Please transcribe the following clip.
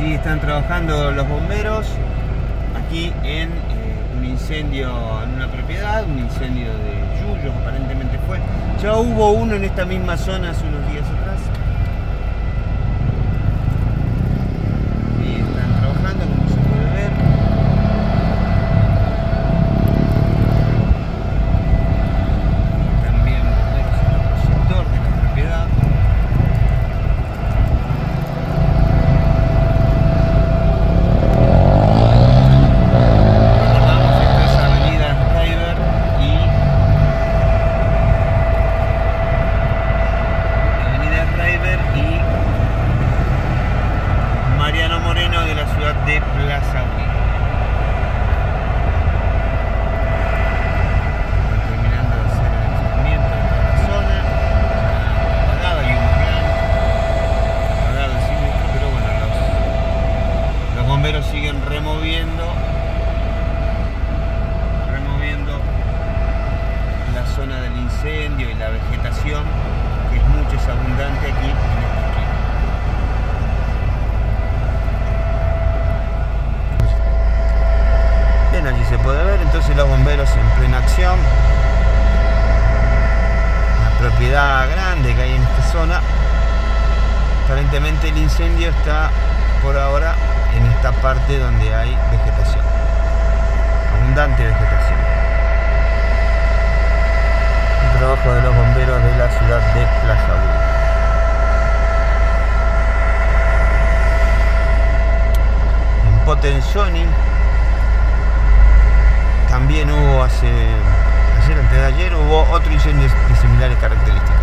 Allí están trabajando los bomberos, aquí en un incendio en una propiedad, un incendio de yuyos aparentemente fue. Ya hubo uno en esta misma zona hace unos días atrás. Y están trabajando, como se puede ver. También bomberos en otro sector de la propiedad. De la ciudad de Plaza Huí. Están terminando de hacer el enfriamiento de toda la zona. Apagado, hay humo blanco, apagado el siniestro, pero bueno, los bomberos siguen removiendo la zona del incendio y la vegetación, que es mucho, es abundante aquí en esta esquina. Bien, allí se puede ver entonces los bomberos en plena acción. Una propiedad grande que hay en esta zona. Aparentemente el incendio está por ahora en esta parte donde hay vegetación, abundante vegetación. El trabajo de los bomberos de la ciudad de Plaza Huí. En Potenzoni también hubo ayer, antes de ayer, hubo otro incendio de similares características.